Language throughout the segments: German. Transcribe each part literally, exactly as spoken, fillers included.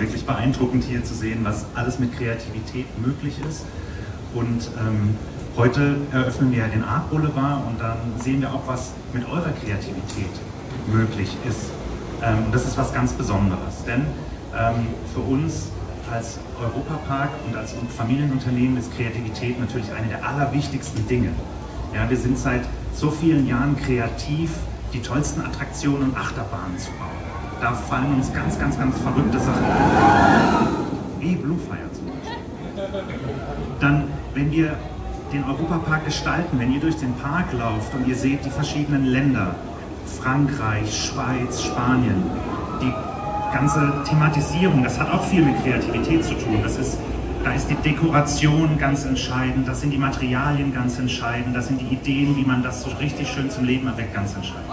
Wirklich beeindruckend hier zu sehen, was alles mit Kreativität möglich ist. Und ähm, heute eröffnen wir ja den Art Boulevard und dann sehen wir auch, was mit eurer Kreativität möglich ist. Ähm, das ist was ganz Besonderes, denn ähm, für uns als Europapark und als Familienunternehmen ist Kreativität natürlich eine der allerwichtigsten Dinge. Ja, wir sind seit so vielen Jahren kreativ, die tollsten Attraktionen und Achterbahnen zu bauen. Da fallen uns ganz, ganz, ganz verrückte Sachen ein. Wie Bluefire zum Beispiel. Dann, wenn wir den Europapark gestalten, wenn ihr durch den Park lauft und ihr seht die verschiedenen Länder, Frankreich, Schweiz, Spanien, die ganze Thematisierung, das hat auch viel mit Kreativität zu tun. Das ist, da ist die Dekoration ganz entscheidend, das sind die Materialien ganz entscheidend, das sind die Ideen, wie man das so richtig schön zum Leben erweckt, ganz entscheidend.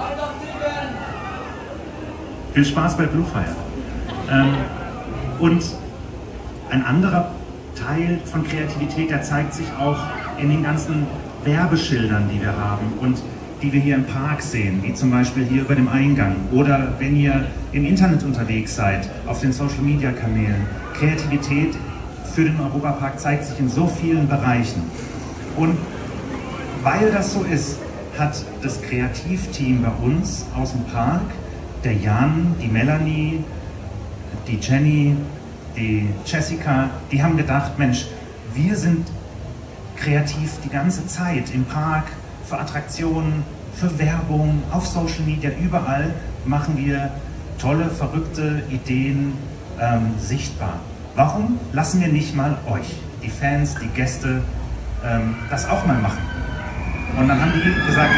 Viel Spaß bei Bluefire. Ähm, und ein anderer Teil von Kreativität, der zeigt sich auch in den ganzen Werbeschildern, die wir haben und die wir hier im Park sehen, wie zum Beispiel hier über dem Eingang oder wenn ihr im Internet unterwegs seid, auf den Social-Media-Kanälen. Kreativität für den Europapark zeigt sich in so vielen Bereichen. Und weil das so ist, hat das Kreativteam bei uns aus dem Park, der Jan, die Melanie, die Jenny, die Jessica, die haben gedacht, Mensch, wir sind kreativ die ganze Zeit im Park, für Attraktionen, für Werbung, auf Social Media, überall machen wir tolle, verrückte Ideen ähm, sichtbar. Warum lassen wir nicht mal euch, die Fans, die Gäste, ähm, das auch mal machen? Und dann haben die gesagt,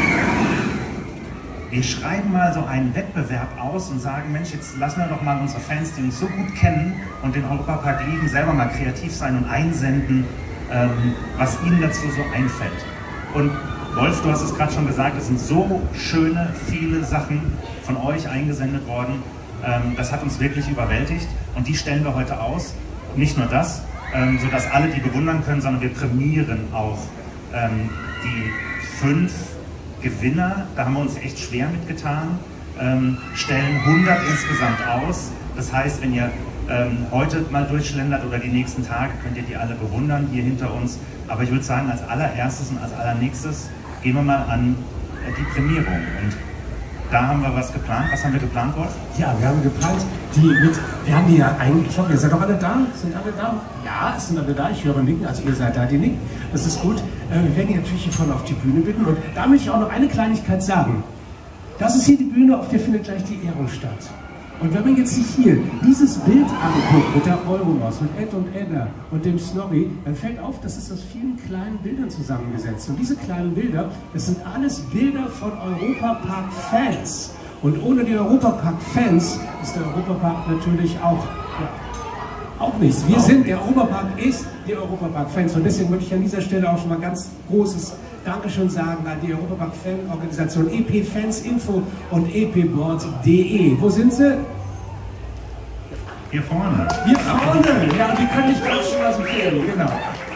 wir schreiben mal so einen Wettbewerb aus und sagen, Mensch, jetzt lassen wir doch mal unsere Fans, die uns so gut kennen und den Europapark lieben, selber mal kreativ sein und einsenden, ähm, was ihnen dazu so einfällt. Und Wolf, du hast es gerade schon gesagt, es sind so schöne, viele Sachen von euch eingesendet worden. Ähm, das hat uns wirklich überwältigt und die stellen wir heute aus. Nicht nur das, ähm, sodass alle die bewundern können, sondern wir prämieren auch ähm, die fünf Gewinner. Da haben wir uns echt schwer mitgetan. Ähm, stellen hundert insgesamt aus. Das heißt, wenn ihr ähm, heute mal durchschlendert oder die nächsten Tage, könnt ihr die alle bewundern hier hinter uns. Aber ich würde sagen, als allererstes und als allernächstes gehen wir mal an die Prämierung. Und da haben wir was geplant. Was haben wir geplant, Wolf? Ja, wir haben geplant, die mit, wir haben die ja eigentlich, ich hoffe, ihr seid doch alle da? Sind alle da? Ja, es sind alle da, ich höre nicken, also ihr seid da, die nicken. Das ist gut. Wir werden die natürlich hiervon auf die Bühne bitten. Und da möchte ich auch noch eine Kleinigkeit sagen. Das ist hier die Bühne, auf der findet gleich die Ehrung statt. Und wenn man jetzt sich hier dieses Bild anguckt mit der Euromaus, mit Ed und Edda und dem Snorri, dann fällt auf, das ist aus vielen kleinen Bildern zusammengesetzt. Und diese kleinen Bilder, das sind alles Bilder von Europapark-Fans. Und ohne die Europapark-Fans ist der Europapark natürlich auch, ja, auch nichts. Wir sind, der Europapark ist die Europapark-Fans. Und deswegen möchte ich an dieser Stelle auch schon mal ganz großes Dankeschön sagen an die Europapark-Fan-Organisation E P Fans Info und E P Board punkt de. Wo sind sie? Hier vorne. Hier vorne! Ja, die können nicht ganz schön aus dem Ferien, genau.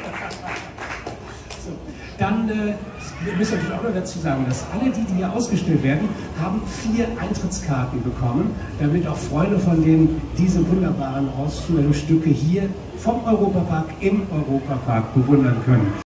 So, dann äh, wir müssen natürlich auch noch dazu sagen, dass alle die, die hier ausgestellt werden, haben vier Eintrittskarten bekommen, damit auch Freunde von denen diese wunderbaren Ausstellungsstücke hier vom Europapark im Europapark bewundern können.